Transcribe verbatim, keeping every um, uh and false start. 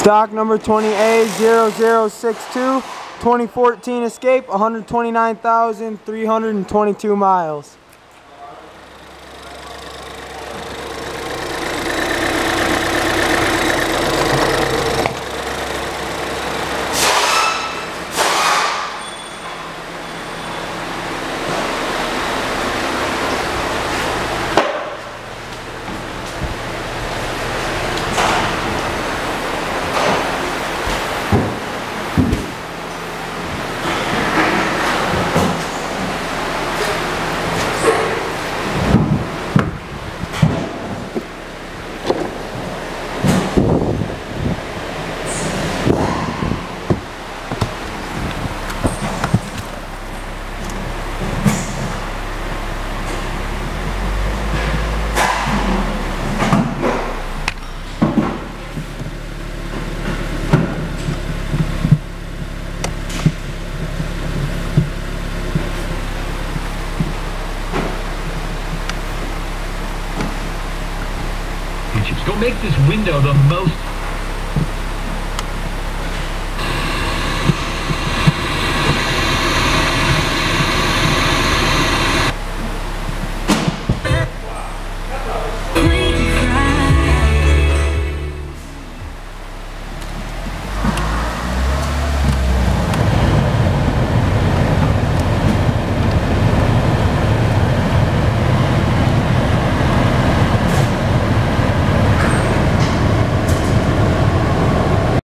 Stock number twenty A zero zero six two, twenty fourteen Escape, one hundred twenty-nine thousand three hundred twenty-two miles. Go make this window the most